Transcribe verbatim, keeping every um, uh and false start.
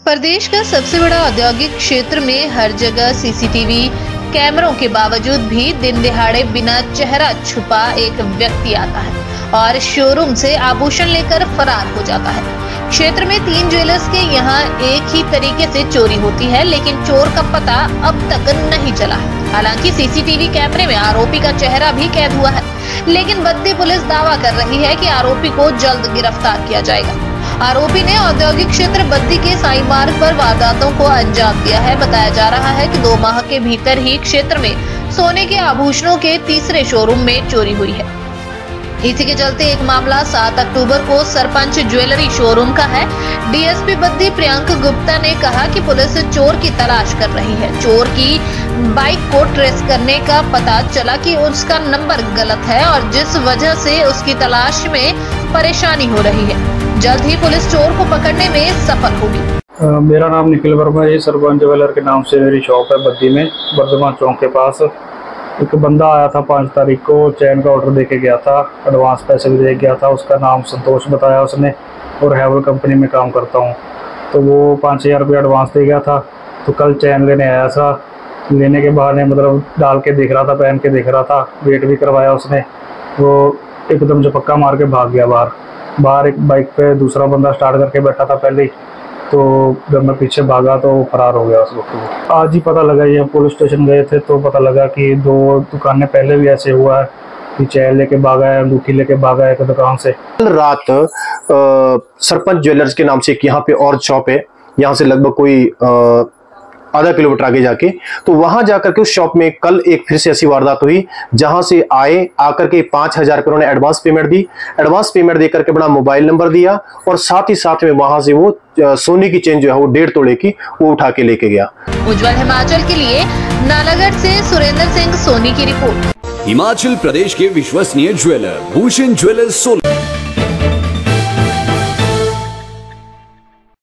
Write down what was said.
प्रदेश का सबसे बड़ा औद्योगिक क्षेत्र में हर जगह सीसीटीवी कैमरों के बावजूद भी दिन दिहाड़े बिना चेहरा छुपा एक व्यक्ति आता है और शोरूम से आभूषण लेकर फरार हो जाता है। क्षेत्र में तीन ज्वेलर्स के यहाँ एक ही तरीके से चोरी होती है, लेकिन चोर का पता अब तक नहीं चला है। हालांकि सीसीटीवी कैमरे में आरोपी का चेहरा भी कैद हुआ है, लेकिन बद्दी पुलिस दावा कर रही है कि आरोपी को जल्द गिरफ्तार किया जाएगा। आरोपी ने औद्योगिक क्षेत्र बद्दी के साई मार्ग पर वारदातों को अंजाम दिया है। बताया जा रहा है कि दो माह के भीतर ही क्षेत्र में सोने के आभूषणों के तीसरे शोरूम में चोरी हुई है। इसी के चलते एक मामला सात अक्टूबर को सरपंच ज्वेलरी शोरूम का है। डीएसपी बद्दी प्रियंक गुप्ता ने कहा कि पुलिस चोर की तलाश कर रही है। चोर की बाइक को ट्रेस करने का पता चला कि उसका नंबर गलत है और जिस वजह से उसकी तलाश में परेशानी हो रही है। जल्द ही पुलिस चोर को पकड़ने में सफल होगी। आ, मेरा नाम निखिल वर्मा है। सरपंच ज्वेलर के नाम से मेरी शॉप है बद्दी में, वर्धमान चौक के पास। एक बंदा आया था पाँच तारीख को, चैन का ऑर्डर देके गया था, एडवांस पैसे भी दे गया था। उसका नाम संतोष बताया उसने और हैवल कंपनी में काम करता हूँ। तो वो पाँच हज़ार रुपये एडवांस दे गया था। तो कल चैन लेने आया था, लेने के बहाने मतलब डाल के देख रहा था, पहन के देख रहा था, वेट भी करवाया उसने। वो एकदम झपक्का मार के भाग गया बाहर। बाहर एक बाइक पे दूसरा बंदा स्टार्ट करके बैठा था पहले ही, तो जब मैं पीछे भागा तो फरार हो गया उस वक्त। आज ही पता लगा, ये पुलिस स्टेशन गए थे तो पता लगा कि दो दुकानें पहले भी ऐसे हुआ है कि चैन लेके भागा है, अंगूठी लेके भागा है एक दुकान से। कल रात आ, सरपंच ज्वेलर्स के नाम से एक यहाँ पे और शॉप है, यहाँ से लगभग कोई आ, आधा किलोमीटर आगे जाके, तो वहां जाकर के उस शॉप में कल एक फिर से ऐसी वारदात हुई, जहां से आए आकर के पांच हजार रुपये उन्होंने एडवांस पेमेंट दी। एडवांस पेमेंट देकर के बड़ा मोबाइल नंबर दिया और साथ ही साथ में वहां से वो सोने की चेन जो है वो डेढ़ तोले की वो उठा के लेके गया। उज्जवल हिमाचल के लिए नालागढ़ से सुरेंद्र सिंह सोनी की रिपोर्ट। हिमाचल प्रदेश के विश्वसनीय ज्वेलर भूषण ज्वेलर्स सोलन।